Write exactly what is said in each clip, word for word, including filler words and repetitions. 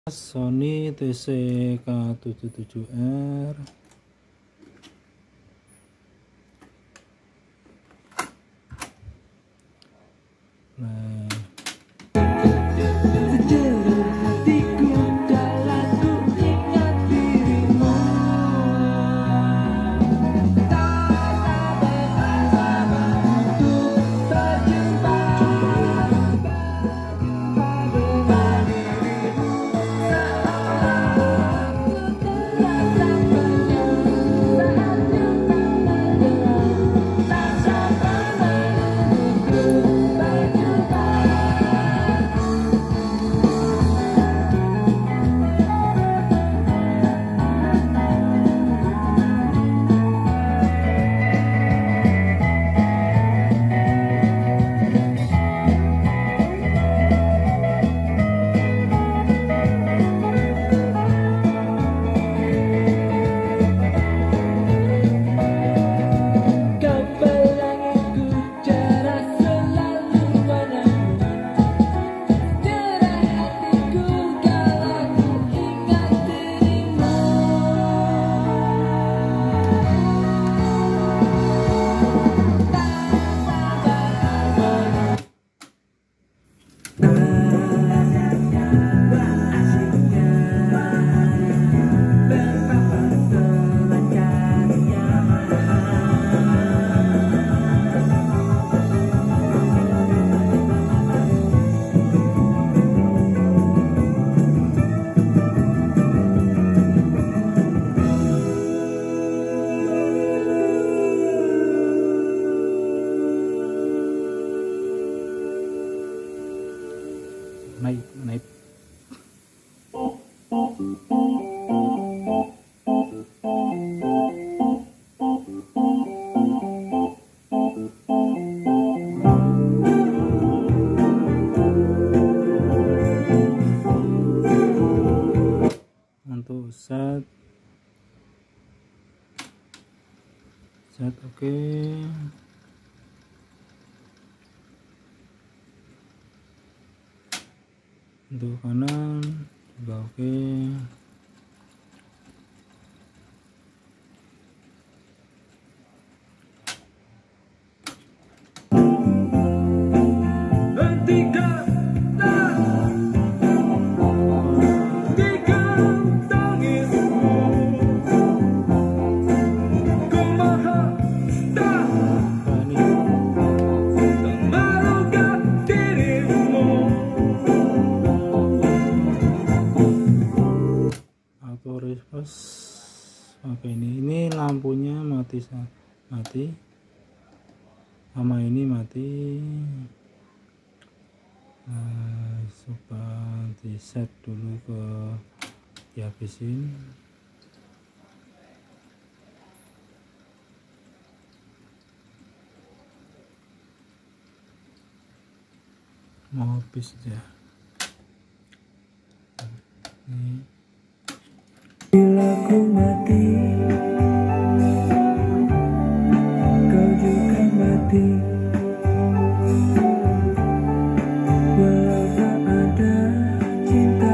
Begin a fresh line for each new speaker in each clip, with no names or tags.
Sony T C K tujuh tujuh R. Nah, naik naik untuk set set oke okay. Untuk kanan juga oke okay. Oke, ini ini lampunya mati mati sama ini mati. Nah, coba di set dulu ke dihabisin. Mau habis ya ini.
Bila ku mati, kau juga mati. Walau tak ada cinta,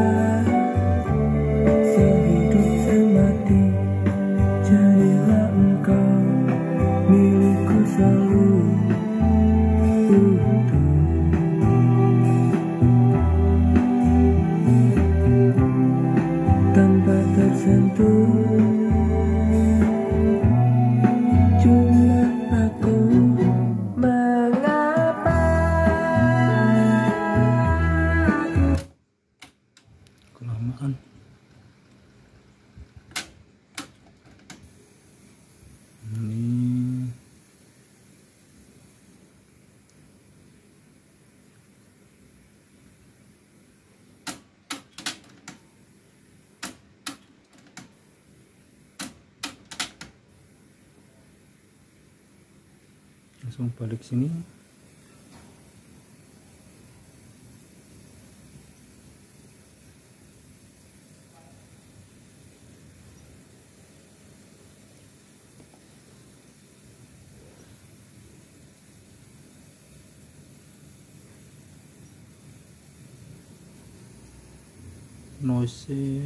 sehidup semati. Jadilah engkau milikku selalu utuh. Tanpa tersentuh, cuma aku mengapa
kelamaan. Ini langsung balik sini. noise.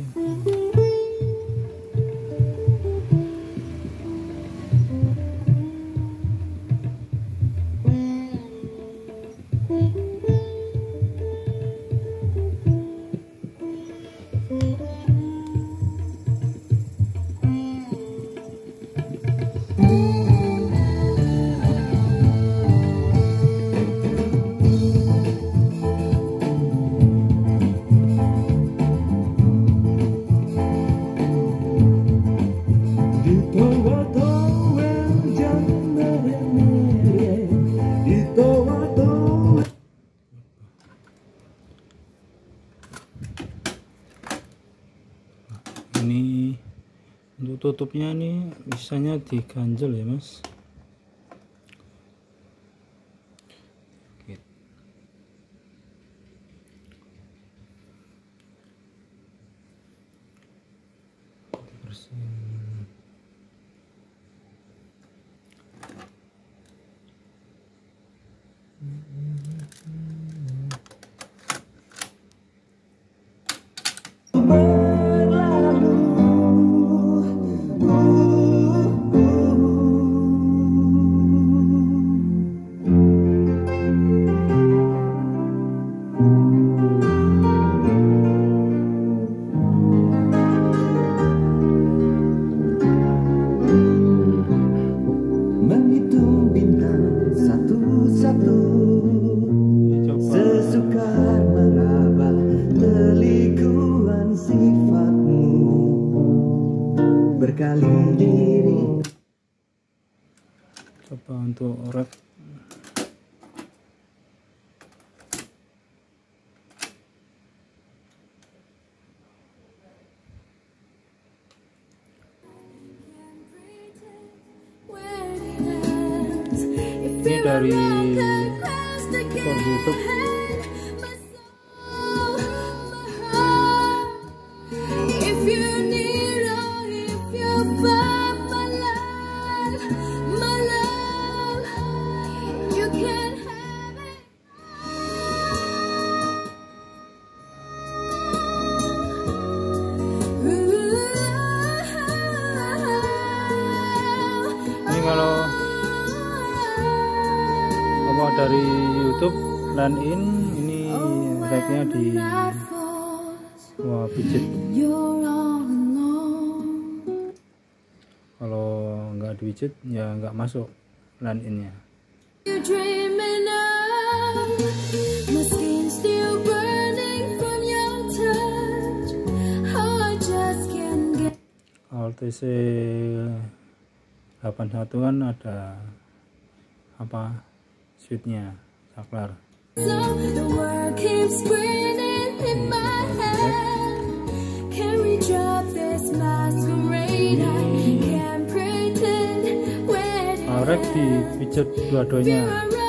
Ini untuk tutupnya nih bisanya diganjel ya mas. Bersihin.
Menghitung bintang satu-satu, sesukar meraba kelikuan sifatmu, berkali diri.
Coba untuk rek. Ini dari for YouTube. Ini kalau apa dari YouTube land in, ini reknya di wah pijit. Kalau nggak diwijit ya nggak masuk land innya. Alt C delapan puluh satu kan ada apa switchnya saklar. Rek dipijat dua-duanya.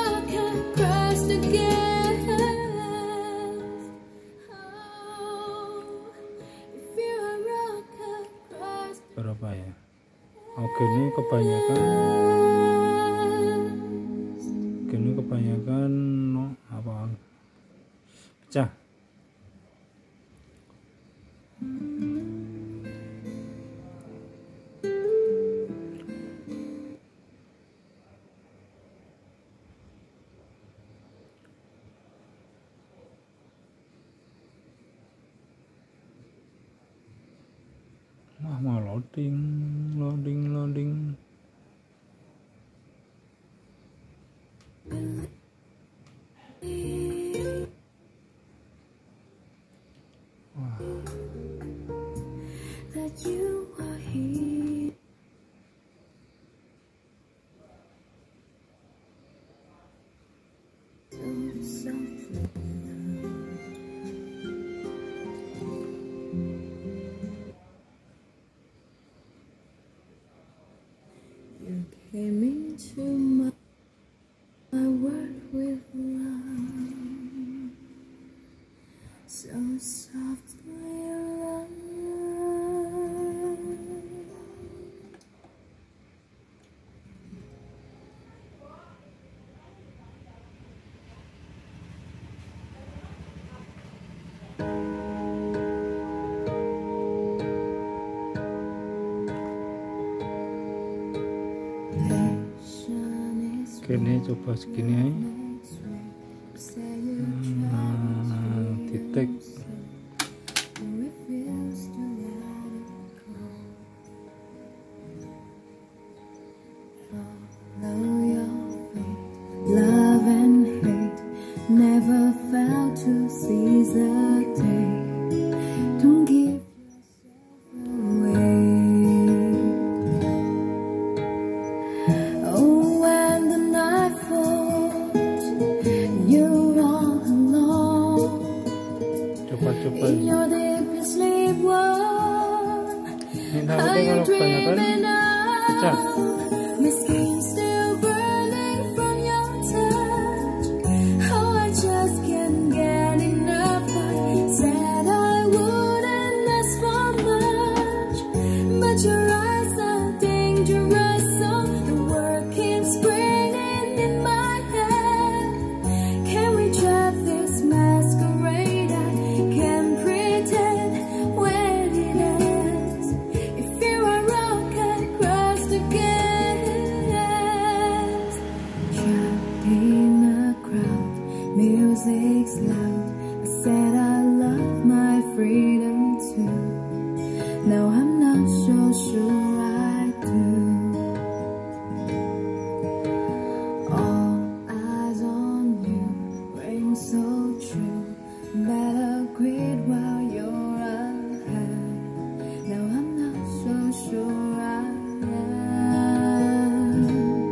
Berapa ya? Oke, ini kebanyakan Oke, ini kebanyakan no, apa pecah. Wah, mau loading, loading, loading. Wah.
Came into my, my world with love, so softly love.
Kene coba segini aja. Hmm, titik.
Love and hate never fail to seize the day. Don't give yourself away. Oh, when the night falls, you're all alone.
Coba-coba.
In your deepest sleep world,
Ini
are
takutnya
you
kalau kebanyakan
dreaming
pecah.
now? My skin's still burning from your touch. Oh, I just can't get enough. I said I wouldn't ask for much, but your eyes are dangerous. So the word keeps springing in my head. Can we trap this masquerade? I can't pretend when it ends. If you are rock, I'd cross the gas. Trapped in a crowd, music's loud. I said I love my freedom too. Now I'm not so sure I do. All eyes on you, ring so true. Better quit while you're ahead. Now I'm not so sure I am.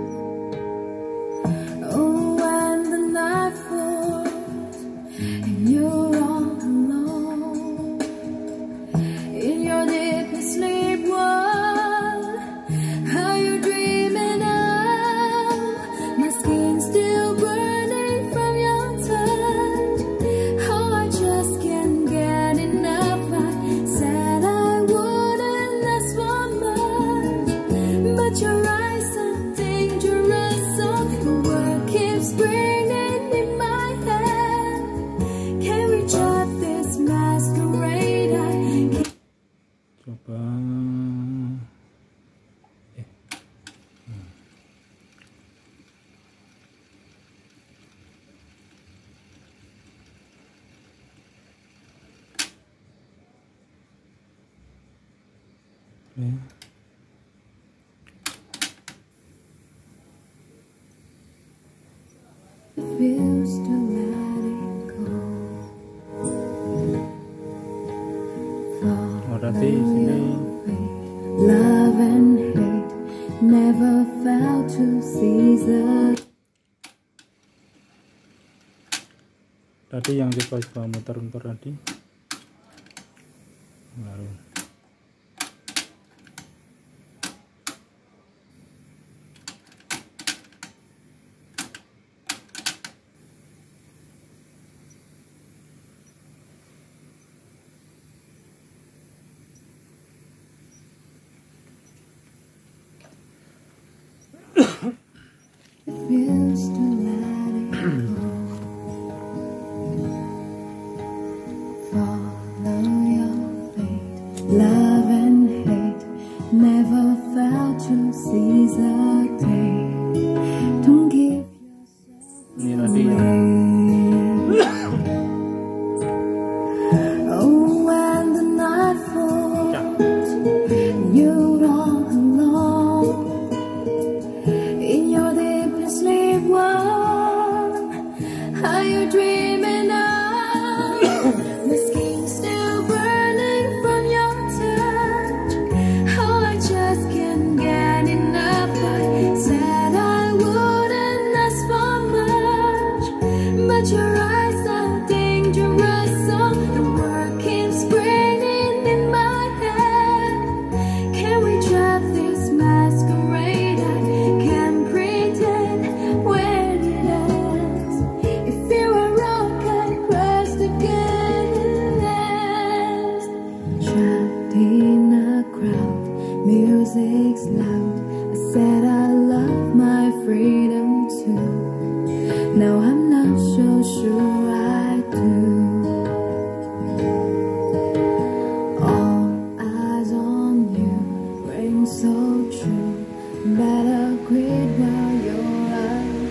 Oh, when the night falls and you're all alone, in your deepest sleep world, are you dreaming of my skin still burning from your touch? Oh, I just can't get enough. I said I wouldn't ask for much, but your eyes are dangerous. So the word keeps springing in my head. Can we drop this masquerade? I can't.
Coba. Eh. Hmm. Eh.
Refuse to let it go.
Oh, berarti sini
Love and hate never fail to seize the.
tadi yang coba-coba muter-muter tadi. Baru.
Refuse to let it go. Follow your fate. Love and hate never fail to seize the day. Don't give
Ini tadi
away. Oh, when the night falls, you're all alone. In your deepest sleep world, are you dreaming of the skin still burning from your touch? Oh, I just can't get enough. I said I wouldn't ask for much, but your eyes are dangerous. So the word keeps springing in my head. Can we trap this masquerade? I can't pretend when it ends. If you were rock, I'd cross the gas. Trapped in a crowd, music's loud. I said I love my freedom too. Now I'm not so sure I do. All eyes on you, ring so true. Better quit while you're ahead.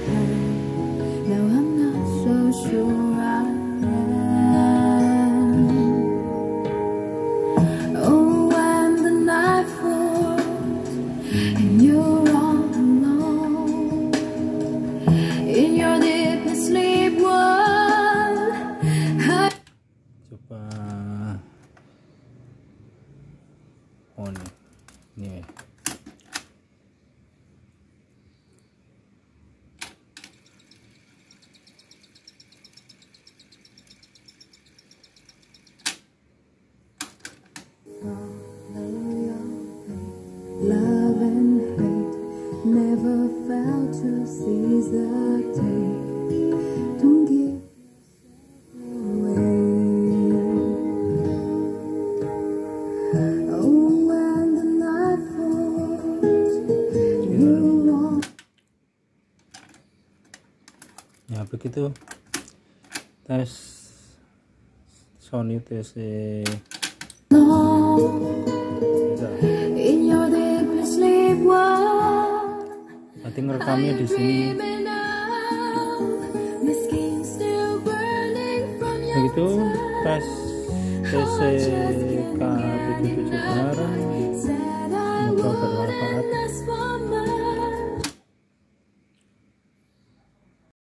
mikrofon ini.
Love and hate never fail to seize the day. Don't give away. Oh, when the night falls, you walk.
Ya begitu tes Sony T C.
In your deepest sleep, world.
Nanti ngerekamnya di sini. Begitu tes T C K tujuh tujuh benar. Semoga bermanfaat.